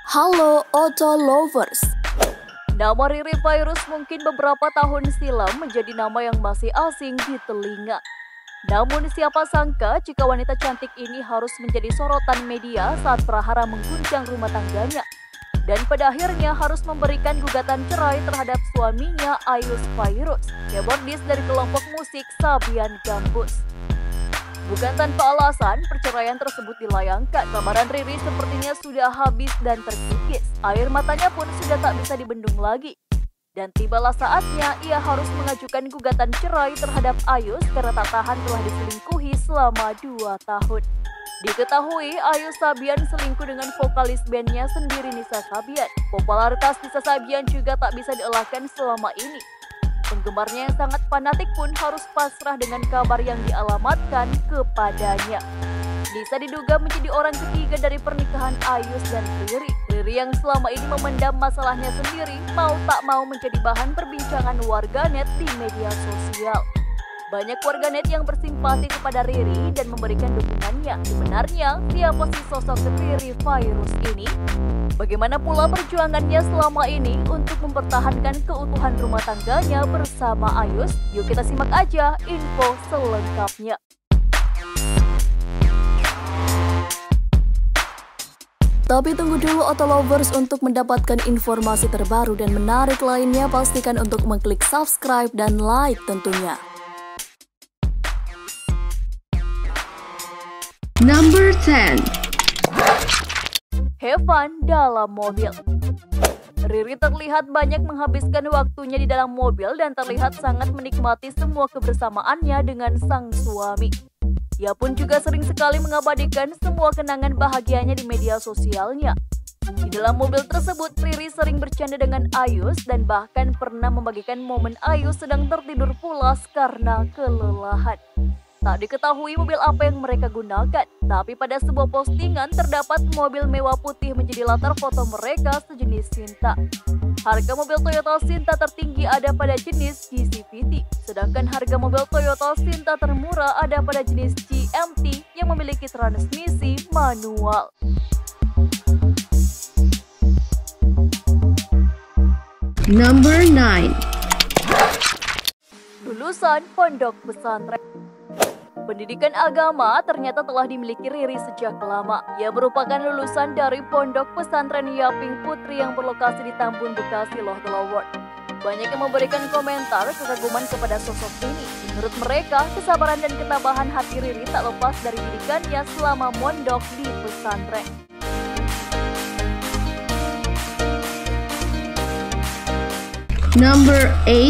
Halo Auto Lovers. Nama Riri Virus mungkin beberapa tahun silam menjadi nama yang masih asing di telinga. Namun siapa sangka jika wanita cantik ini harus menjadi sorotan media saat prahara mengguncang rumah tangganya. Dan pada akhirnya harus memberikan gugatan cerai terhadap suaminya Ayus Virus, keyboardis dari kelompok musik Sabian Gambus. Bukan tanpa alasan, perceraian tersebut dilayangkan. Kamaran Riri sepertinya sudah habis dan terkikis. Air matanya pun sudah tak bisa dibendung lagi. Dan tibalah saatnya ia harus mengajukan gugatan cerai terhadap Ayus karena tak tahan telah diselingkuhi selama 2 tahun. Diketahui Ayus Sabian selingkuh dengan vokalis bandnya sendiri Nisa Sabian. Popularitas Nisa Sabian juga tak bisa dielakkan selama ini. Penggemarnya yang sangat fanatik pun harus pasrah dengan kabar yang dialamatkan kepadanya. Nisa diduga menjadi orang ketiga dari pernikahan Ayus dan Riri. Riri yang selama ini memendam masalahnya sendiri mau tak mau menjadi bahan perbincangan warganet di media sosial. Banyak warganet yang bersimpati kepada Riri dan memberikan dukungannya. Sebenarnya, siapa sih sosok Riri Virus ini? Bagaimana pula perjuangannya selama ini untuk mempertahankan keutuhan rumah tangganya bersama Ayus? Yuk kita simak aja info selengkapnya. Tapi tunggu dulu Auto Lovers, untuk mendapatkan informasi terbaru dan menarik lainnya pastikan untuk mengklik subscribe dan like tentunya. Number 10. Have fun dalam mobil. Riri terlihat banyak menghabiskan waktunya di dalam mobil dan terlihat sangat menikmati semua kebersamaannya dengan sang suami. Ia pun juga sering sekali mengabadikan semua kenangan bahagianya di media sosialnya. Di dalam mobil tersebut, Riri sering bercanda dengan Ayus dan bahkan pernah membagikan momen Ayus sedang tertidur pulas karena kelelahan. Tak diketahui mobil apa yang mereka gunakan, tapi pada sebuah postingan terdapat mobil mewah putih menjadi latar foto mereka sejenis Sinta. Harga mobil Toyota Sinta tertinggi ada pada jenis GCVT, sedangkan harga mobil Toyota Sinta termurah ada pada jenis GMT yang memiliki transmisi manual. Number 9. Lulusan pondok pesantren. Pendidikan agama ternyata telah dimiliki Riri sejak lama. Ia merupakan lulusan dari Pondok Pesantren Yaping Putri yang berlokasi di Tambun, Bekasi, Loh Telawar. Banyak yang memberikan komentar kekaguman kepada sosok ini. Menurut mereka, kesabaran dan ketabahan hati Riri tak lepas dari didikannya selama mondok di pesantren. Number 8.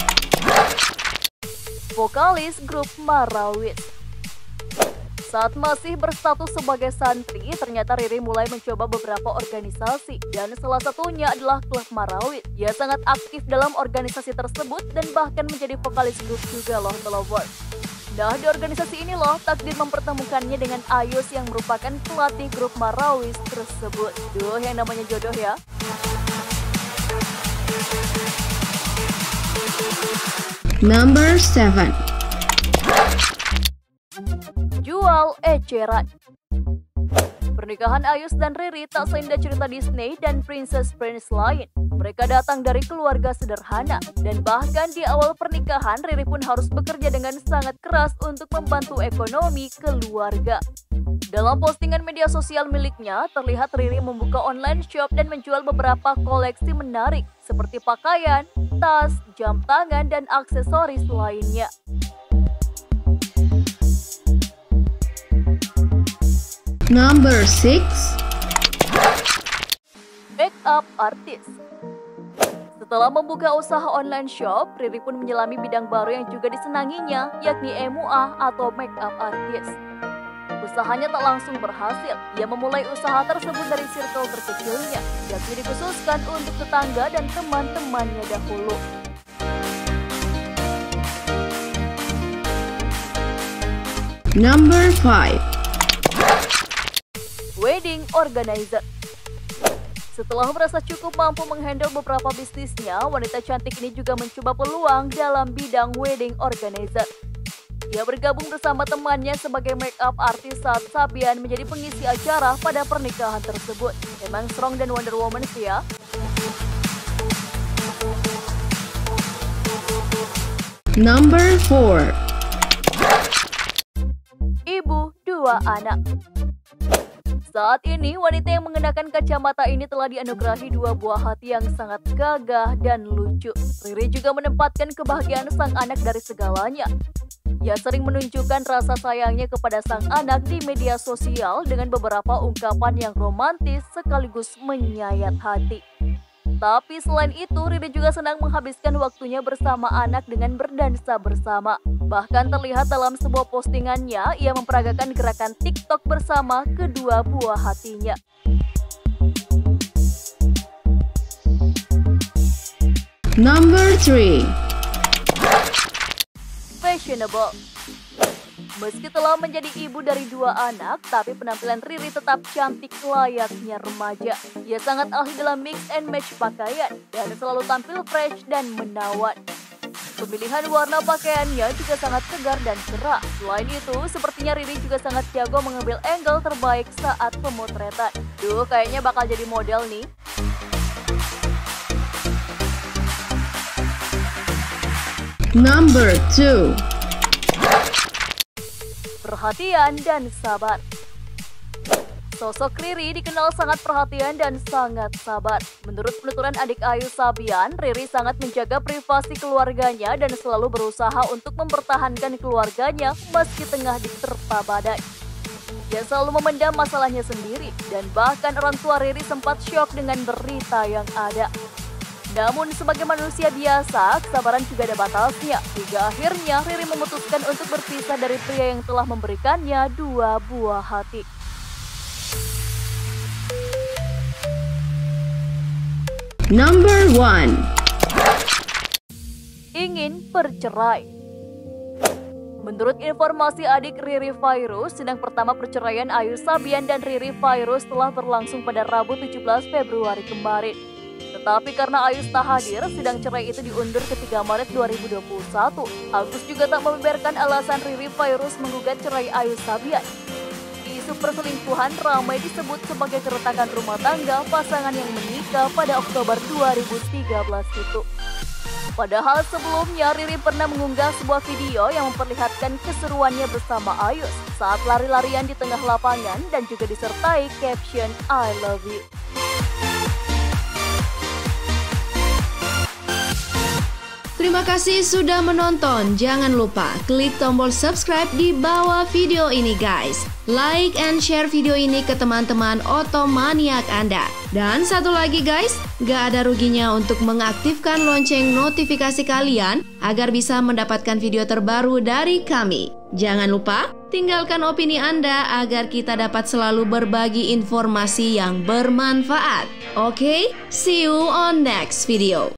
Vokalis grup Marawis. Saat masih berstatus sebagai santri, ternyata Riri mulai mencoba beberapa organisasi dan salah satunya adalah klub Marawis. Ia sangat aktif dalam organisasi tersebut dan bahkan menjadi vokalis grup juga Loh Telawar. Nah, di organisasi ini loh takdir mempertemukannya dengan Ayus yang merupakan pelatih grup Marawis tersebut. Duh, yang namanya jodoh ya. Number 7. Jual eceran. Pernikahan Ayus dan Riri tak seindah cerita Disney dan Princess Prince lain. Mereka datang dari keluarga sederhana dan bahkan di awal pernikahan Riri pun harus bekerja dengan sangat keras untuk membantu ekonomi keluarga. Dalam postingan media sosial miliknya, terlihat Riri membuka online shop dan menjual beberapa koleksi menarik seperti pakaian, tas, jam tangan, dan aksesoris lainnya. Number 6. Makeup artist. Setelah membuka usaha online shop, Riri pun menyelami bidang baru yang juga disenanginya, yakni MUA atau makeup artist. Usahanya tak langsung berhasil. Ia memulai usaha tersebut dari circle terkecilnya, yakni dikhususkan untuk tetangga dan teman-temannya dahulu. Number 5. Wedding organizer. Setelah merasa cukup mampu menghandle beberapa bisnisnya, wanita cantik ini juga mencoba peluang dalam bidang wedding organizer. Ia bergabung bersama temannya sebagai make-up artis saat Sabian menjadi pengisi acara pada pernikahan tersebut. Emang strong dan Wonder Woman sih ya. Number 4. Ibu 2 anak. Saat ini, wanita yang mengenakan kacamata ini telah dianugerahi 2 buah hati yang sangat gagah dan lucu. Riri juga menempatkan kebahagiaan sang anak dari segalanya. Ia sering menunjukkan rasa sayangnya kepada sang anak di media sosial dengan beberapa ungkapan yang romantis sekaligus menyayat hati. Tapi selain itu, Riri juga senang menghabiskan waktunya bersama anak dengan berdansa bersama. Bahkan terlihat dalam sebuah postingannya, ia memperagakan gerakan TikTok bersama kedua buah hatinya. Number 3. Fashionable. Meski telah menjadi ibu dari 2 anak, tapi penampilan Riri tetap cantik layaknya remaja. Ia sangat ahli dalam mix and match pakaian dan selalu tampil fresh dan menawan. Pemilihan warna pakaiannya juga sangat segar dan cerah. Selain itu, sepertinya Riri juga sangat jago mengambil angle terbaik saat pemotretan. Duh, kayaknya bakal jadi model nih. Number 2. Perhatian dan sabar. Sosok Riri dikenal sangat perhatian dan sangat sabar. Menurut penuturan adik Ayu Sabian, Riri sangat menjaga privasi keluarganya dan selalu berusaha untuk mempertahankan keluarganya meski tengah diterpa badai. Dia selalu memendam masalahnya sendiri dan bahkan orang tua Riri sempat syok dengan berita yang ada. Namun sebagai manusia biasa, kesabaran juga ada batasnya. Hingga akhirnya Riri memutuskan untuk berpisah dari pria yang telah memberikannya 2 buah hati. Number 1. Ingin bercerai. Menurut informasi adik Riri Virus, sidang pertama perceraian Ayu Sabian dan Riri Virus telah berlangsung pada Rabu 17 Februari kemarin. Tetapi karena Ayus tak hadir, sidang cerai itu diundur ke 3 Maret 2021. Agus juga tak membeberkan alasan Riri Virus menggugat cerai Ayus Sabian. Isu perselingkuhan ramai disebut sebagai keretakan rumah tangga pasangan yang menikah pada Oktober 2013 itu. Padahal sebelumnya Riri pernah mengunggah sebuah video yang memperlihatkan keseruannya bersama Ayus saat lari-larian di tengah lapangan dan juga disertai caption I love you. Terima kasih sudah menonton. Jangan lupa klik tombol subscribe di bawah video ini guys. Like and share video ini ke teman-teman otomaniak Anda. Dan satu lagi guys, gak ada ruginya untuk mengaktifkan lonceng notifikasi kalian agar bisa mendapatkan video terbaru dari kami. Jangan lupa tinggalkan opini Anda agar kita dapat selalu berbagi informasi yang bermanfaat. Oke, see you on next video.